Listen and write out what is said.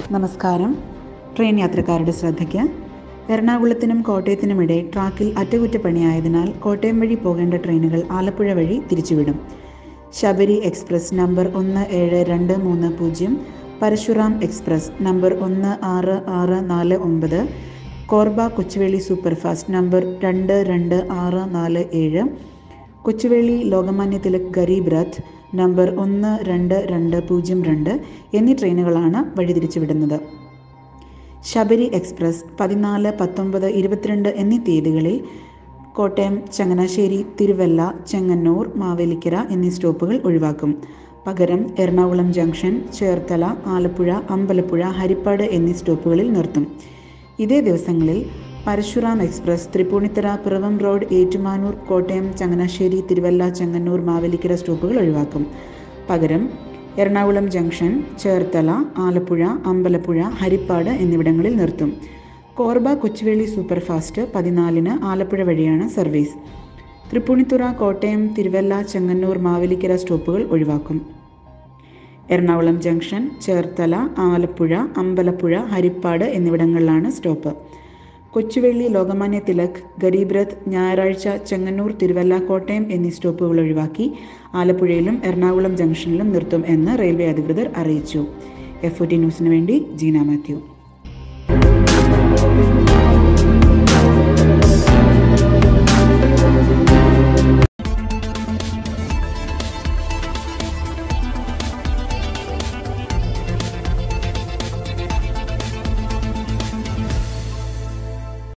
നമസ്കാരം. ട്രെയിൻ യാത്രക്കാരുടെ ശ്രദ്ധയ്ക്ക്. എറണാകുളത്തിനും കോട്ടയത്തിനുമിടെ ട്രാക്കിൽ അറ്റകുറ്റപ്പണിയായതിനാൽ കോട്ടയം വഴി പോകേണ്ട ട്രെയിനുകൾ ആലപ്പുഴ വഴി തിരിച്ചുവിടും. Sabari express number 17230, Parasuram express number 16649, Korba Kochuveli superfast number 22647, Kochuveli Lokmanya Tilak Garib Rath number 12202 എന്നീ ട്രെയിനുകളാണ് വഴിതിരിച്ചുവിടുന്നത്. ശബരി എക്സ്പ്രസ് 14, 19, 22 എന്നീ തീയതികളിൽ കോട്ടയം, ചങ്ങനാശ്ശേരി, തിരുവല്ല, ചെങ്ങന്നൂർ, മാവേലിക്കര എന്നീ സ്റ്റോപ്പുകൾ ഒഴിവാക്കും. പകരം എറണാകുളം ജംഗ്ഷൻ, ചേർത്തല, ആലപ്പുഴ, അമ്പലപ്പുഴ, ഹരിപ്പാട് എന്നീ സ്റ്റോപ്പുകളിൽ നിർത്തും. ഇതേ ദിവസങ്ങളിൽ പരശുറാം എക്സ്പ്രസ് തൃപ്പൂണിത്തുറ, പിറവം റോഡ്, ഏറ്റുമാനൂർ, കോട്ടയം, ചങ്ങനാശ്ശേരി, തിരുവല്ല, ചെങ്ങന്നൂർ, മാവേലിക്കര സ്റ്റോപ്പുകൾ ഒഴിവാക്കും. പകരം എറണാകുളം ജംഗ്ഷൻ, ചേർത്തല, ആലപ്പുഴ, അമ്പലപ്പുഴ, ഹരിപ്പാട് എന്നിവിടങ്ങളിൽ നിർത്തും. കോർബ കൊച്ചുവേളി സൂപ്പർഫാസ്റ്റ് 14 ആലപ്പുഴ വഴിയാണ് സർവീസ്. തൃപ്പൂണിത്തുറ, കോട്ടയം, തിരുവല്ല, ചെങ്ങന്നൂർ, മാവേലിക്കര സ്റ്റോപ്പുകൾ ഒഴിവാക്കും. എറണാകുളം ജംഗ്ഷൻ, ചേർത്തല, ആലപ്പുഴ, അമ്പലപ്പുഴ, ഹരിപ്പാട് എന്നിവിടങ്ങളിലാണ് സ്റ്റോപ്പ്. കൊച്ചുവേളി ലോകമാന്യ തിലക് ഗരീബ് രഥ് ഞായറാഴ്ച ചെങ്ങന്നൂർ, തിരുവല്ല, കോട്ടയം എന്നീ സ്റ്റോപ്പുകൾ ഒഴിവാക്കി ആലപ്പുഴയിലും എറണാകുളം ജംഗ്ഷനിലും നിർത്തും എന്ന് റെയിൽവേ അധികൃതർ അറിയിച്ചു. FOT ന്യൂസിനു വേണ്ടി ജീന മാത്യു.